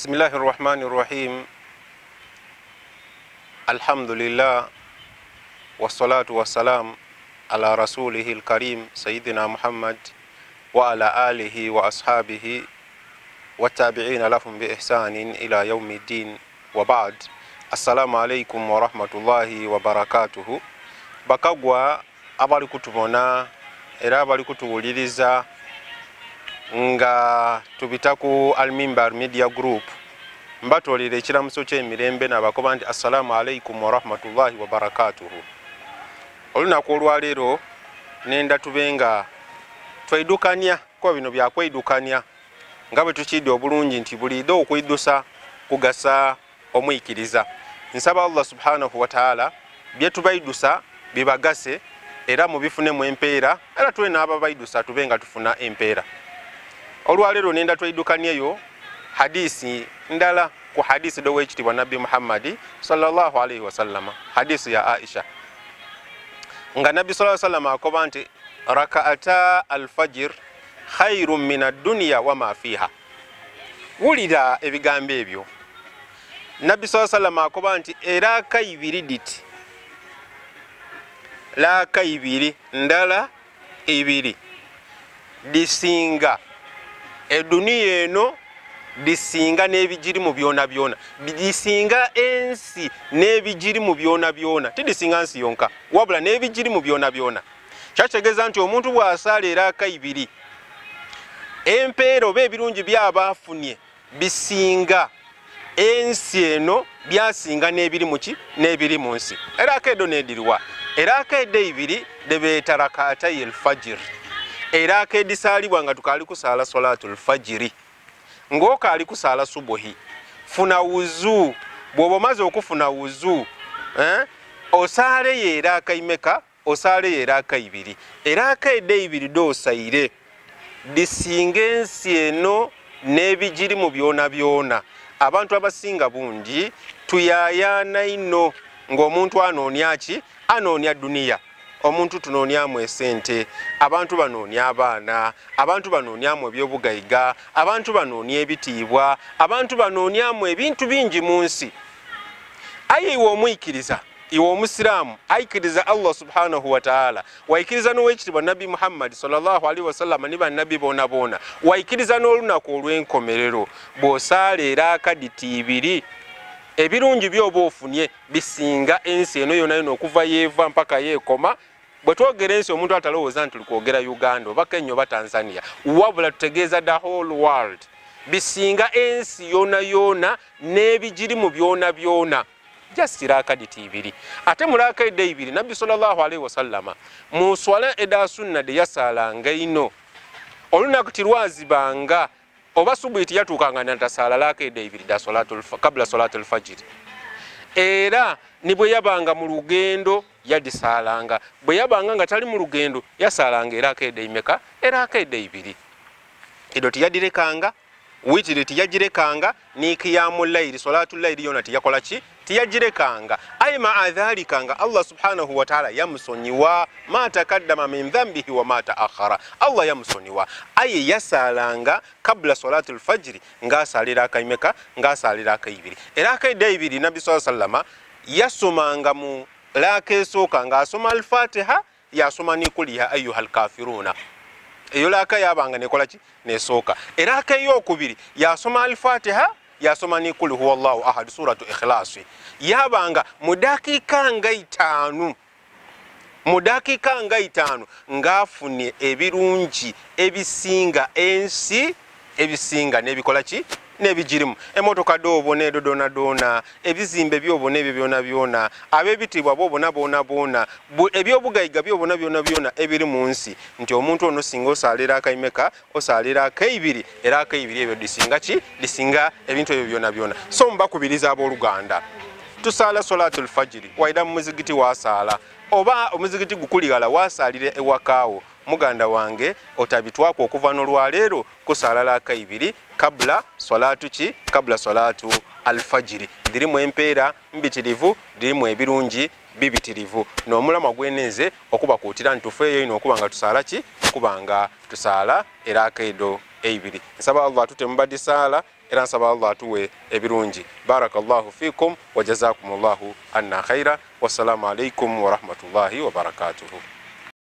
بسم الله الرحمن الرحيم الحمد لله والصلاة والسلام على رسوله الكريم سيدنا محمد وعلى آله وأصحابه والتابعين لهم بإحسان إلى يوم الدين وبعد. السلام عليكم ورحمة الله وبركاته. bakagwa abali kutubona era abali kutuwuliriza nga tubita ku Al-Mimbar Media Group mbatolere ekiramuso ky'emirembe n'abakoba nti assalamu alaikum wa rahmatullahi wa barakatuhu. Olunaku olwaleero nenda tubenga tweidukanya kwa bino byakwedukanya nga bwe tukidde obulungi nti bulido okwidusa kugasa omwikiriza. Nsaba Allah subhanahu wa ta'ala byetubaidusa bibagase era mubifunemu empeera era tuwe n'ababaidusa tubenga tufuna empeera. Olwaleero nenda tweidukanyeyo hadisi ndala ku hadisi do wekitibwa Nabi Muhammad sallallahu alaihi wasallam, hadisi ya Aisha nga Nabi sallallahu alaihi wasallam akoba nti raka'ata al-fajr khairun min ad-dunya wa ma fiha. Wulira ebigambo ebyo. Nabi sallallahu alaihi wasallam akoba nti era kaibiri diti la kaibiri ndala ibiri disinga eduniya eno disinga n'ebigiri mu byona byona, disinga ensi n'ebigiri mu byona byona, tidisinga nsi yonka wabula n'ebigiri mu byona byona. Kyategeeza nti omuntu bw'asaala era akaibiri empeera oba ebirungi by'abaafunye bisinga ensi eno byasinga n'ebiri muki n'ebiri mu nsi. Era akeedo n'ediriwa era akeedde ibiri debeeta rak'atay al-fajr era akeedisaalibwa nga tukaali kusaala salatul fajiri ng'okaali kusaala subuhi. Funa wuzu bw'oba omaze okufuna wuzu osaaleyo era akaimeka osaaleyo era akaibiri era akeedde ibiri doosaire disinga ensi eno n'ebigiri mu byona byona. Abantu abasinga bungi tuyayaana ino ng'omuntu anoonya ki? Anoonya duniya. Omuntu tunoonyamu esente, abantu banoonya abaana, abantu banoonyamu ebyobugayiga, abantu banoonya ebitiibwa, abantu banoonyamu ebintu bingi mu nsi. Aye iwe omwikiriza, iwe omusiraamu ayikiriza Allah subhanahu wa ta'ala, waikiriza n'owekitibwa Nabi Muhammad sallallahu alaihi wasallam ne bannabi boona boona, waikiriza n'olunaku olw'enkomerero, bw'osaala era akaditi ibiri ebirungi by'oba ofunye bisinga ensi eno yonna yonna okuva yeeva mpaka yeekoma. Bwe twogera ensi omuntu atalowooza nti tukwogera Uganda oba Kenya oba Tanzania, wabula tutegeeza the whole world. Bisinga ensi yonna yonna n'ebigiri mu byona byona just rakaditi ibiri. Ate mu rakaditi ibiri Nabbi sallallahu alaihi wasallama mu swala eda sunna de yasaalanga ino olunaku tirwazibanga oba subuhi tiyatuukanga natasaala rakaditi ibiri da kabla salatul fajr. Era ni bwe yabanga mu lugendo yadisaalanga, bwe yabanga nga tali mu lugendo yasaalanga era akeedde imeka era akeedde ibiri. Edo tiyadirekanga, witiri tiyagirekanga, ni qiyamul layli salatul layli yona tiyakola ki? Tiyagirekanga. Ay ma'adhalika nga Allah subhanahu wa ta'ala yamusonyiwa ma takaddama min dhanbihi wa ma ta'akhara. Allah yamusonyiwa. Ay yasaalanga kabla salatul fajr ng'asaalira akaimeka ng'asaalira akaibiri. Era akaidde ibiri Nabi sallallahu alaihi wasallam yasomanga mu laka esooka ng'asoma al-Fatiha yasoma ni kul ya ayyuhal kafiruna. Eyo laka yabanga nekola ki? Nesooka. Era akeyokubiri yasoma al-Fatiha yasoma ni kul huwallahu ahad suratu ikhlas. Yabanga mu dakiika nga 5 mu dakiika nga 5 ng'afunye ebirungi ebisinga ensi ebisinga n'ebikola ki? Nebigirimu. Emotoka doobona edodona doona, ebizimbe byobona ebyo byona byona, ab'ebitibwa boobona boona boona, ebyobugayiga byobona byona byona ebiri mu nsi. Nti omuntu ono singa osaalira akaimeka osaalira akaibiri era akaibiri ebyo disinga ki? Disinga ebintu ebyo byona byona. So mbakubiriza abooluganda tusaala salatul fajiri waida mu muzigiti wasaala oba omuzigiti gukuligala wasaalire ewakaawo. Muganda wange otabitwako okuva n'olwaleero kusaala akaibiri kabla salatu ki? Kabla salatu al-fajiri. Dirimu empeera mbitirivu, dirimu ebirungi bibitirivu. N'omulama gwenenze okuba kuutira ntufeeyo ino okuba nga tusaala ki? Okuba nga tusaala era akeedo eibiri. Nsaba Allah tutemu badisala era nsaba Allah atuwe ebirungi. Barakallahu fikum wa jazakumullahu anna khaira. Wassalamu alaikum wa rahmatullahi wa barakatuhu.